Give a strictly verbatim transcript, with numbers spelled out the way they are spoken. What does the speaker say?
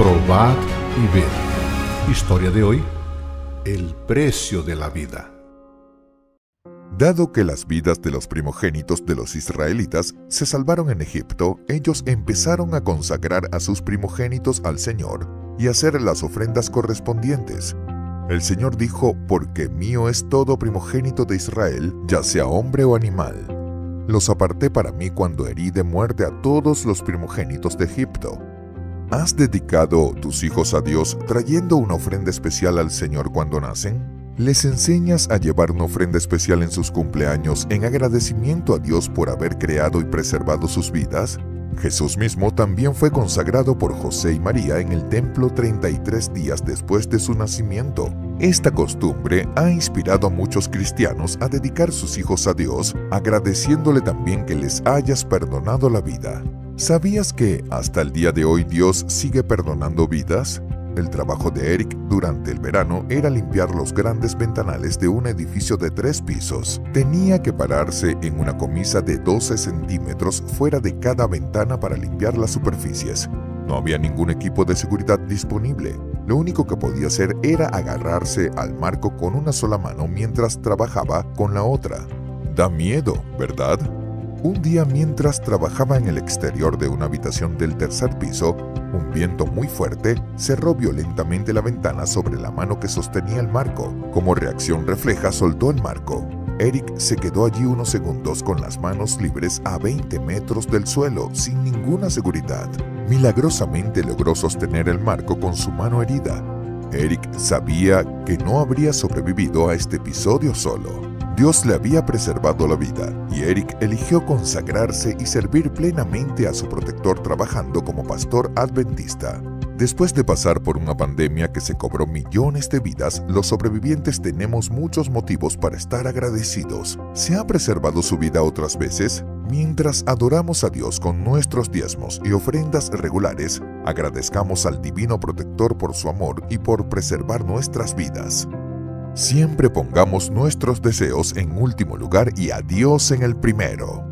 Probad y ved. Historia de hoy: el precio de la vida. Dado que las vidas de los primogénitos de los israelitas se salvaron en Egipto, ellos empezaron a consagrar a sus primogénitos al Señor y hacer las ofrendas correspondientes. El Señor dijo: porque mío es todo primogénito de Israel, ya sea hombre o animal. Los aparté para mí cuando herí de muerte a todos los primogénitos de Egipto. ¿Has dedicado tus hijos a Dios trayendo una ofrenda especial al Señor cuando nacen? ¿Les enseñas a llevar una ofrenda especial en sus cumpleaños en agradecimiento a Dios por haber creado y preservado sus vidas? Jesús mismo también fue consagrado por José y María en el templo treinta y tres días después de su nacimiento. Esta costumbre ha inspirado a muchos cristianos a dedicar sus hijos a Dios, agradeciéndole también que les hayas perdonado la vida. ¿Sabías que hasta el día de hoy Dios sigue perdonando vidas? El trabajo de Eric durante el verano era limpiar los grandes ventanales de un edificio de tres pisos. Tenía que pararse en una comisa de doce centímetros fuera de cada ventana para limpiar las superficies. No había ningún equipo de seguridad disponible. Lo único que podía hacer era agarrarse al marco con una sola mano mientras trabajaba con la otra. Da miedo, ¿verdad? Un día, mientras trabajaba en el exterior de una habitación del tercer piso, un viento muy fuerte cerró violentamente la ventana sobre la mano que sostenía el marco. Como reacción refleja, soltó el marco. Eric se quedó allí unos segundos con las manos libres a veinte metros del suelo, sin ninguna seguridad. Milagrosamente logró sostener el marco con su mano herida. Eric sabía que no habría sobrevivido a este episodio solo. Dios le había preservado la vida, y Eric eligió consagrarse y servir plenamente a su protector trabajando como pastor adventista. Después de pasar por una pandemia que se cobró millones de vidas, los sobrevivientes tenemos muchos motivos para estar agradecidos. ¿Se ha preservado su vida otras veces? Mientras adoramos a Dios con nuestros diezmos y ofrendas regulares, agradezcamos al Divino Protector por su amor y por preservar nuestras vidas. Siempre pongamos nuestros deseos en último lugar y a Dios en el primero.